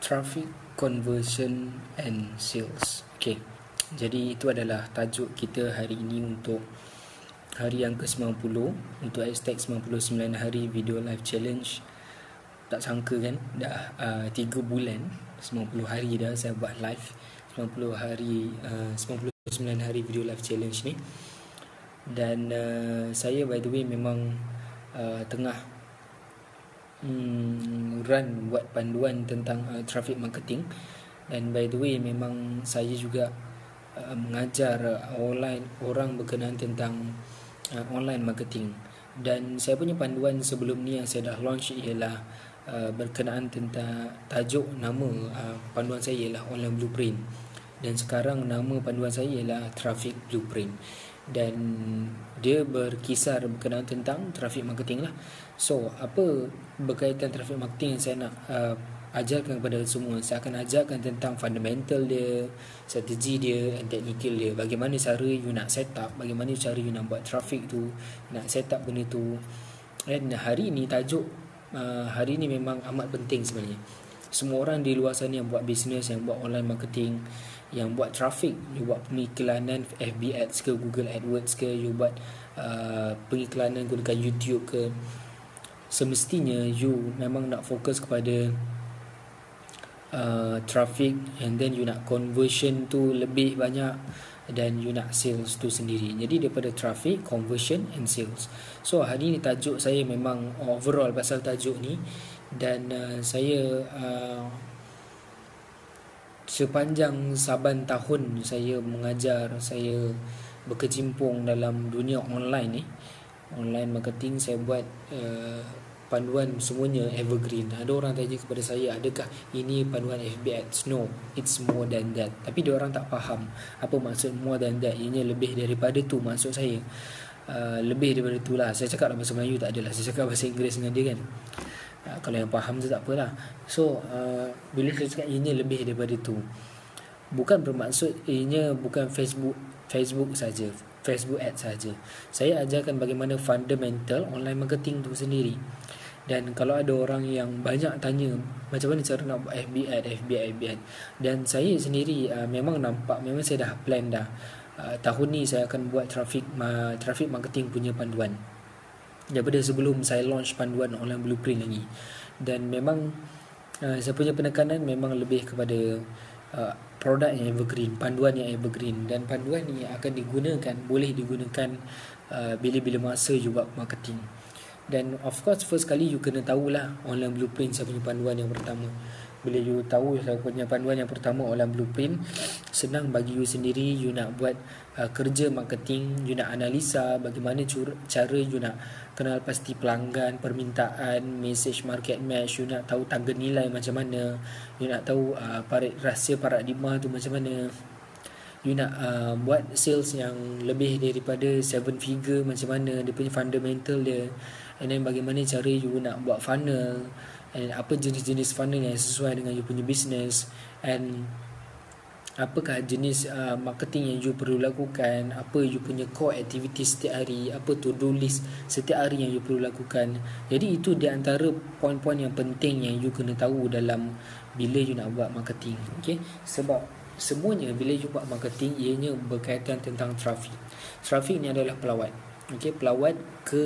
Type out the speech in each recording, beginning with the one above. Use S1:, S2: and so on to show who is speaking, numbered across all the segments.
S1: Traffic Conversion and Sales. Okay, jadi itu adalah tajuk kita hari ini untuk hari yang ke-90, untuk hashtag 99 hari video live challenge. Tak sangka kan, dah 3 bulan, 90 hari dah saya buat live 99 hari video live challenge ni. Dan saya by the way memang tengah run buat panduan tentang traffic marketing. Dan by the way memang saya juga mengajar orang berkenaan tentang online marketing. Dan saya punya panduan sebelum ni yang saya dah launch ialah berkenaan tentang tajuk nama panduan saya ialah Online Blueprint. Dan sekarang nama panduan saya ialah Traffic Blueprint. Dan dia berkisar berkenaan tentang traffic marketing lah. So apa berkaitan traffic marketing yang saya nak ajarkan kepada semua? Saya akan ajarkan tentang fundamental dia, strategi dia, and technical dia. Bagaimana cara you nak set up, bagaimana cara you nak buat traffic tu, nak set up benda tu. Dan hari ni tajuk hari ni memang amat penting sebenarnya. Semua orang di luar sana yang buat bisnes, yang buat online marketing, yang buat traffic, you buat pengiklanan FB Ads ke, Google AdWords ke, you buat pengiklanan gunakan YouTube ke, semestinya you memang nak fokus kepada traffic, and then you nak conversion tu lebih banyak, dan you nak sales tu sendiri. Jadi daripada traffic, conversion and sales. So hari ni tajuk saya memang overall pasal tajuk ni. Dan saya sepanjang saban tahun saya mengajar, saya berkecimpung dalam dunia online ni, online marketing. Saya buat panduan semuanya evergreen. Ada orang tanya kepada saya, adakah ini panduan FB Ads? No, it's more than that. Tapi dia orang tak faham apa maksud more than that. Ianya lebih daripada tu maksud saya. Lebih daripada tu lah. Saya cakap dalam bahasa Melayu tak adalah, saya cakap bahasa Inggeris dengan dia kan. Kalau yang faham tu tak apalah. So bila saya cakap ianya lebih daripada tu, bukan bermaksud ianya bukan Facebook saja, Facebook Ads saja. Saya ajarkan bagaimana fundamental online marketing tu sendiri. Dan kalau ada orang yang banyak tanya macam mana cara nak buat FB Ad, dan saya sendiri memang nampak, memang saya dah plan dah, tahun ni saya akan buat traffic marketing punya panduan daripada sebelum saya launch panduan Online Blueprint lagi. Dan memang saya punya penekanan memang lebih kepada produk yang evergreen, panduan yang evergreen. Dan panduan ni akan digunakan, boleh digunakan bila-bila masa you buat marketing. Dan of course first kali you kena tahulah Online Blueprint saya punya panduan yang pertama. Bila you tahu saya punya panduan yang pertama Online Blueprint, senang bagi you sendiri. You nak buat kerja marketing, you nak analisa bagaimana cara you nak kenal pasti pelanggan, permintaan, message market match, you nak tahu tangga nilai macam mana, you nak tahu rahsia paradigma tu macam mana, you nak buat sales yang lebih daripada 7 figure macam mana, dia punya fundamental dia. And then bagaimana cara you nak buat funnel, and apa jenis-jenis funnel yang sesuai dengan you punya business, and apakah jenis marketing yang you perlu lakukan, apa you punya core activities setiap hari, apa to-do list setiap hari yang you perlu lakukan. Jadi itu di antara poin-poin yang penting yang you kena tahu dalam bila you nak buat marketing. Okay? Sebab semuanya bila you buat marketing ianya berkaitan tentang traffic. Traffic ni adalah pelawat. Okay? Pelawat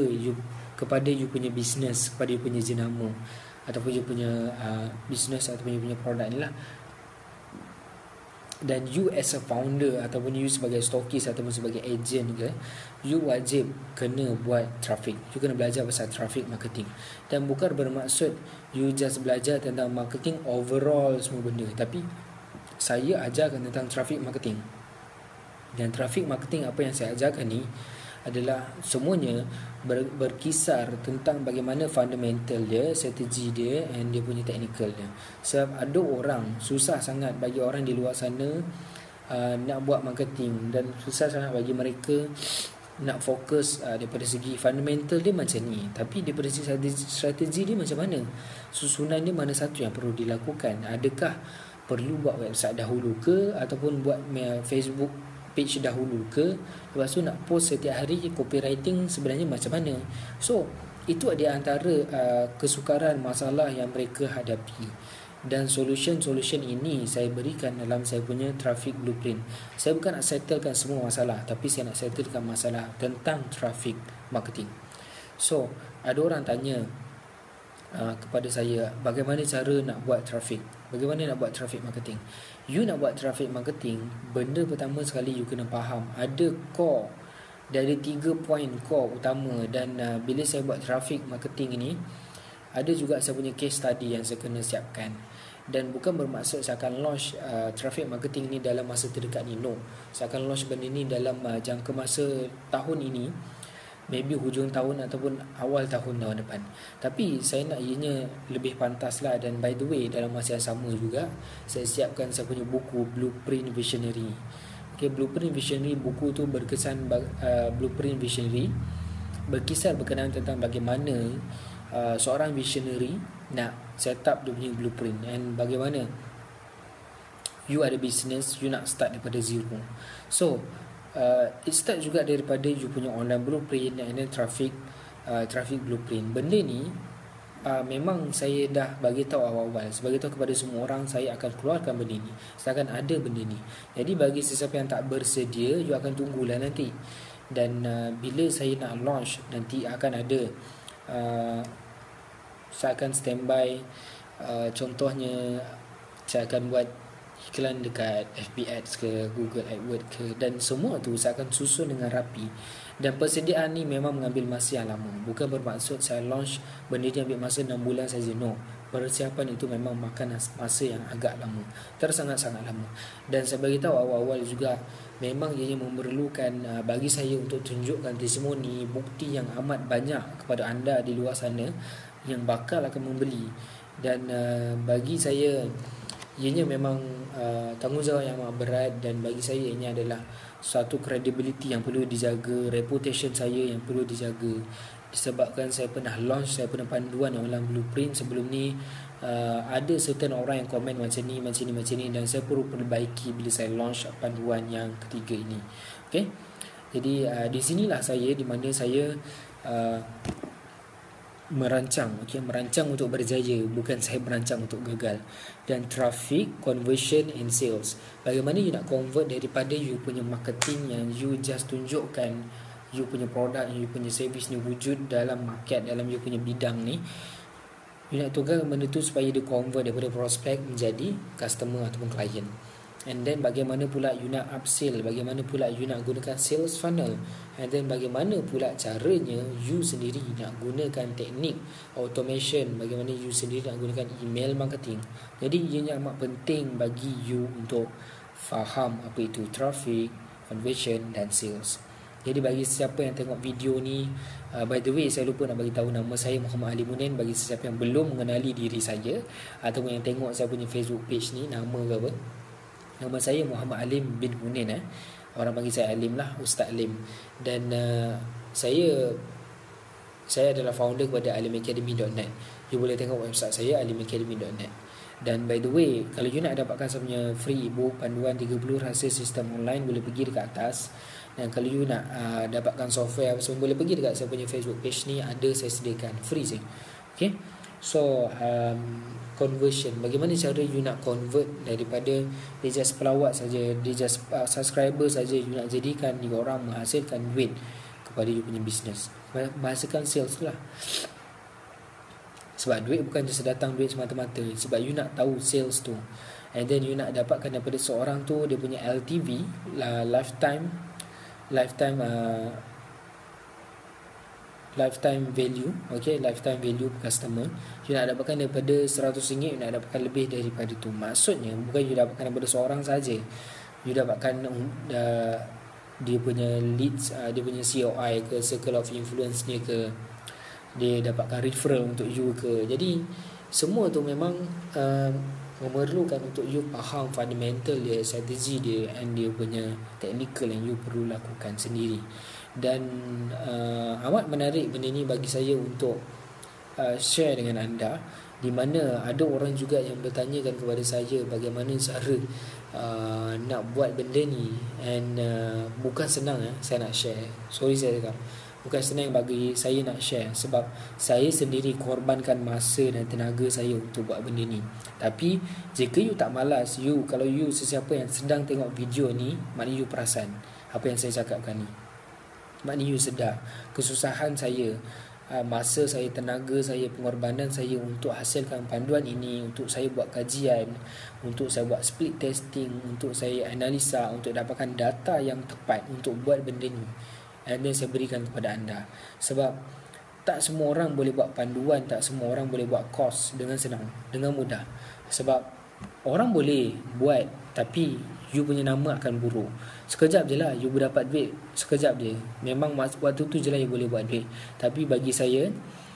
S1: kepada you punya business, kepada you punya jenama, ataupun you punya business, ataupun you punya produk ni lah. Dan you as a founder, ataupun you sebagai stokis, ataupun sebagai agent ke, you wajib kena buat traffic. You kena belajar pasal traffic marketing. Dan bukan bermaksud you just belajar tentang marketing overall semua benda, tapi saya ajarkan tentang traffic marketing. Dan traffic marketing apa yang saya ajarkan ni adalah semuanya berkisar tentang bagaimana fundamental dia, strategi dia, and dia punya technical dia. Sebab ada orang, susah sangat bagi orang di luar sana nak buat marketing, dan susah sangat bagi mereka nak fokus daripada segi fundamental dia macam ni, tapi daripada segi strategi dia macam mana, susunan dia mana satu yang perlu dilakukan. Adakah perlu buat website dahulu ke, ataupun buat Facebook page dahulu ke, lepas tu nak post setiap hari, copywriting sebenarnya macam mana. So itu ada antara kesukaran masalah yang mereka hadapi. Dan solution ini saya berikan dalam saya punya traffic blueprint. Saya bukan nak settlekan semua masalah, tapi saya nak settlekan masalah tentang traffic marketing. So, ada orang tanya kepada saya, bagaimana cara nak buat traffic? Bagaimana nak buat traffic marketing? You nak buat traffic marketing, benda pertama sekali you kena faham, ada core, dari 3 poin core utama. Dan bila saya buat traffic marketing ini, ada juga saya punya case study yang saya kena siapkan. Dan bukan bermaksud saya akan launch traffic marketing ni dalam masa terdekat ni. No, saya akan launch benda ni dalam jangka masa tahun ini, maybe hujung tahun ataupun awal tahun depan. Tapi saya nak ianya lebih pantas lah. Dan by the way, dalam masa yang sama juga, saya siapkan saya punya buku Blueprint Visionary. Okay, Blueprint Visionary, buku tu berkesan Blueprint Visionary berkisar berkenaan tentang bagaimana seorang visionary nak set up dia punya blueprint, and bagaimana you ada business, you nak start daripada zero. So it start juga daripada you punya online blueprint and then traffic blueprint. Benda ni memang saya dah bagi tahu awal-awal, sebagai tahu kepada semua orang, saya akan keluarkan benda ni, saya akan ada benda ni. Jadi bagi sesiapa yang tak bersedia, you akan tunggulah nanti. Dan bila saya nak launch nanti, akan ada saya akan standby. Contohnya, saya akan buat iklan dekat FB Ads ke, Google AdWords ke, dan semua tu saya akan susun dengan rapi. Dan persediaan ni memang mengambil masa yang lama. Bukan bermaksud saya launch benda ni ambil masa 6 bulan saja. No, persiapan itu memang makan masa yang agak lama, sangat-sangat lama. Dan saya beritahu awal-awal juga, memang ianya memerlukan bagi saya untuk tunjukkan testimoni, bukti yang amat banyak kepada anda di luar sana yang bakal akan membeli. Dan bagi saya ianya memang tanggungjawab yang amat berat. Dan bagi saya ini adalah satu credibility yang perlu dijaga, reputation saya yang perlu dijaga. Disebabkan saya pernah launch, saya pernah panduan yang dalam blueprint sebelum ni, ada certain orang yang komen macam ni, dan saya perlu perbaiki bila saya launch panduan yang ketiga ini. Okay, jadi di sinilah saya, di mana saya merancang untuk berjaya, bukan saya merancang untuk gagal. Dan traffic, conversion and sales, bagaimana you nak convert daripada you punya marketing yang you just tunjukkan you punya produk, you punya service ni wujud dalam market, dalam you punya bidang ni. You nak tukar benda tu supaya dia convert daripada prospect menjadi customer ataupun client. And then bagaimana pula you nak upsell, bagaimana pula you nak gunakan sales funnel, and then bagaimana pula caranya you sendiri nak gunakan teknik automation, bagaimana you sendiri nak gunakan email marketing. Jadi ianya amat penting bagi you untuk faham apa itu traffic, conversion dan sales. Jadi bagi sesiapa yang tengok video ni, by the way, saya lupa nak bagi tahu, nama saya Muhammad Alim Munen. Bagi sesiapa yang belum mengenali diri saya ataupun yang tengok saya punya Facebook page ni, nama ke apa, nama saya Muhammad Alim bin Munen. Orang panggil saya Alim lah, Ustaz Alim. Dan saya adalah founder kepada alimacademy.net. You boleh tengok website saya, alimacademy.net. Dan by the way, kalau you nak dapatkan saya punya free ebook Panduan 30 Rahsia Sistem Online, boleh pergi dekat atas. Dan kalau you nak dapatkan software apa semua, boleh pergi dekat saya punya Facebook page ni, ada saya sediakan free je. Okay, so conversion, bagaimana cara you nak convert daripada dia just pelawat saja, dia just subscriber saja, you nak jadikan dia orang menghasilkan duit kepada you punya business, menghasilkan sales tu lah. Sebab duit bukan just datang duit semata-mata, sebab you nak tahu sales tu, and then you nak dapatkan daripada seorang tu dia punya LTV, lifetime value. Okay, lifetime value per customer. You nak dapatkan daripada RM100, you nak dapatkan lebih daripada tu. Maksudnya bukan you dapatkan daripada seorang saja, you dapatkan dia punya leads, dia punya COI ke, circle of influence dia ke, dia dapatkan referral untuk you ke. Jadi semua tu memang memerlukan untuk you faham fundamental dia, strategi dia, and dia punya technical yang you perlu lakukan sendiri. Dan amat menarik benda ni bagi saya untuk share dengan anda, di mana ada orang juga yang bertanyakan kepada saya bagaimana cara nak buat benda ni. And bukan senang saya nak share. Sorry saya cakap, Bukan senang bagi saya nak share, sebab saya sendiri korbankan masa dan tenaga saya untuk buat benda ni. Tapi jika you tak malas, kalau you sesiapa yang sedang tengok video ni, maknanya you perasan apa yang saya cakapkan ni. Maknanya you sedar kesusahan saya, masa saya, tenaga saya, pengorbanan saya untuk hasilkan panduan ini, untuk saya buat kajian, untuk saya buat split testing, untuk saya analisa, untuk dapatkan data yang tepat untuk buat benda ni, and then saya berikan kepada anda. Sebab tak semua orang boleh buat panduan, tak semua orang boleh buat course dengan senang, dengan mudah. Sebab orang boleh buat, tapi you punya nama akan buruk. Sekejap je lah you dapat duit, sekejap je. Memang waktu tu je lah you boleh buat duit. Tapi bagi saya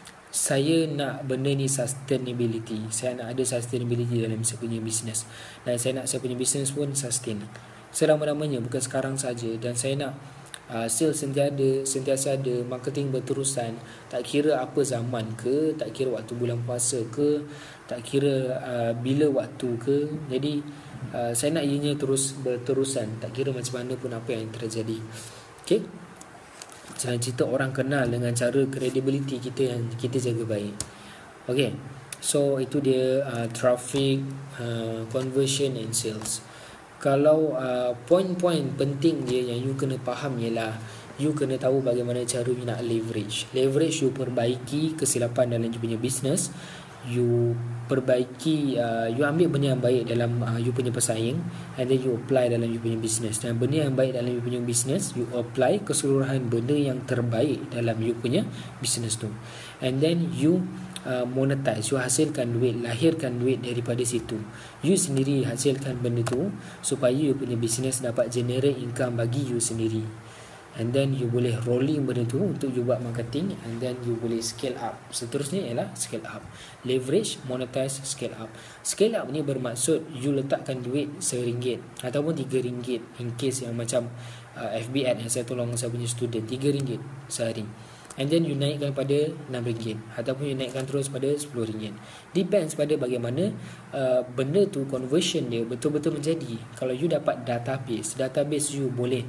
S1: nak benda ni sustainability. Saya nak ada sustainability dalam saya punya business. Dan saya nak saya punya business pun sustain selama-lamanya, bukan sekarang saja. Dan saya nak sales sentiasa ada, marketing berterusan, tak kira apa zaman ke, tak kira waktu bulan puasa ke, tak kira bila waktu ke. Jadi saya nak ianya terus berterusan, tak kira macam mana pun apa yang terjadi. Okay, jangan cerita orang kenal dengan cara credibility kita yang kita jaga baik. Okay, so itu dia traffic, conversion and sales. Kalau poin-poin penting dia yang you kena faham ialah you kena tahu bagaimana cara you nak leverage. Leverage you perbaiki kesilapan dalam you punya business. You perbaiki, you ambil benda yang baik dalam you punya pesaing, and then you apply dalam you punya business. Dan benda yang baik dalam you punya business, you apply keseluruhan benda yang terbaik dalam you punya business tu. And then you monetize, you hasilkan duit, lahirkan duit daripada situ. You sendiri hasilkan benda tu supaya you punya business dapat generate income bagi you sendiri. And then you boleh rolling benda tu untuk you buat marketing, and then you boleh scale up. Seterusnya ialah scale up. Leverage, monetize, scale up. Scale up ni bermaksud you letakkan duit RM1 ataupun RM3, in case yang macam FB ad yang saya tolong saya punya student, RM3 sehari. And then you naikkan pada RM6 ataupun you naikkan terus pada RM10. Depends pada bagaimana benda tu conversion dia betul-betul menjadi. Kalau you dapat database you boleh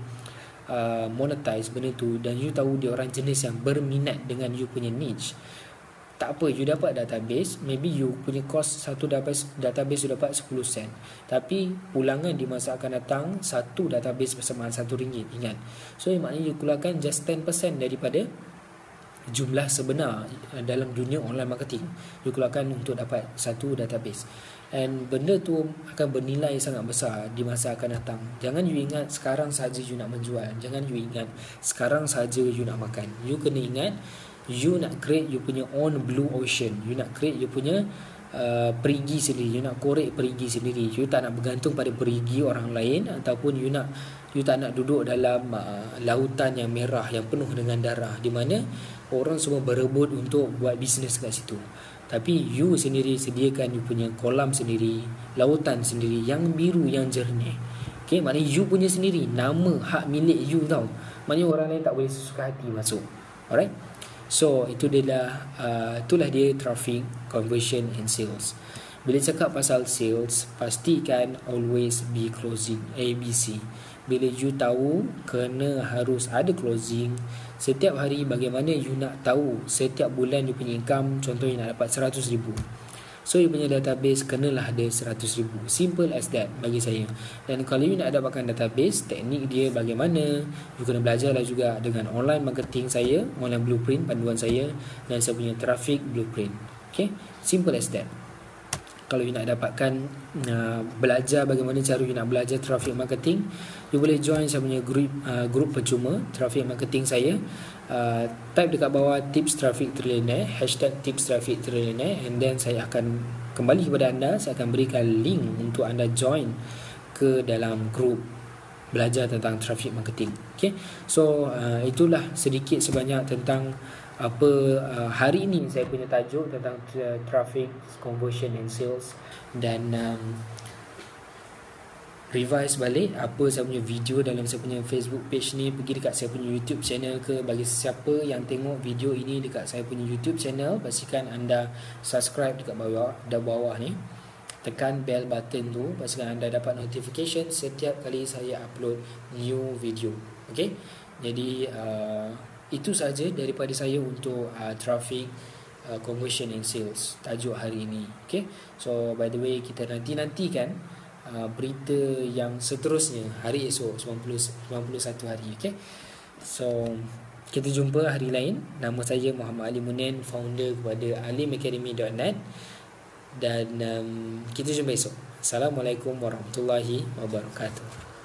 S1: monetize benda tu, dan you tahu dia orang jenis yang berminat dengan you punya niche. Tak apa, you dapat database, maybe you punya cost satu database you dapat 10 sen, tapi pulangan di masa akan datang satu database bersamaan RM1. Ingat, so maknanya you keluarkan just 10% daripada jumlah sebenar dalam dunia online marketing. You keluarkan untuk dapat satu database, and benda tu akan bernilai sangat besar di masa akan datang. Jangan you ingat sekarang saja you nak menjual, jangan you ingat sekarang saja you nak makan. You kena ingat you nak create you punya own blue ocean. You nak create you punya perigi sendiri, you nak korek perigi sendiri. You tak nak bergantung pada perigi orang lain, ataupun you tak nak duduk dalam lautan yang merah yang penuh dengan darah, di mana orang semua berebut untuk buat bisnes kat situ. Tapi you sendiri sediakan you punya kolam sendiri, lautan sendiri yang biru, yang jernih. Okay, maknanya you punya sendiri, nama hak milik you tau. Maknanya orang lain tak boleh sesuka hati masuk. Alright, so itulah dia traffic, conversion and sales. Bila cakap pasal sales, pastikan always be closing, ABC. Bila you tahu harus ada closing setiap hari. Bagaimana you nak tahu setiap bulan you punya income? Contohnya nak dapat RM100,000, so you punya database kenalah ada RM100,000. Simple as that bagi saya. Dan kalau you nak dapatkan database, teknik dia bagaimana, you kena belajarlah juga dengan online marketing saya, online blueprint panduan saya, dan saya punya traffic blueprint. Okay, simple as that. Kalau you nak dapatkan belajar bagaimana cara you nak belajar traffic marketing, you boleh join saya punya group Percuma traffic marketing saya. Type dekat bawah tips traffic trillionaire, #tips traffic trillionaire, and then saya akan kembali kepada anda. Saya akan berikan link untuk anda join ke dalam group belajar tentang traffic marketing. Okay, so itulah sedikit sebanyak tentang apa hari ini saya punya tajuk tentang traffic, conversion and sales. Dan revise balik apa saya punya video dalam saya punya Facebook page ni. Pergi dekat saya punya YouTube channel ke. Bagi siapa yang tengok video ini dekat saya punya YouTube channel, pastikan anda subscribe dekat bawah ni, tekan bell button tu, pastikan anda dapat notification setiap kali saya upload new video. Okay, jadi Itu saja daripada saya untuk traffic, conversion and sales tajuk hari ini. Okay, so by the way, kita nantikan berita yang seterusnya hari esok 91 hari. Okay, so kita jumpa hari lain. Nama saya Muhammad Alim Munen, founder kepada alimacademy.net, dan kita jumpa esok. Assalamualaikum warahmatullahi wabarakatuh.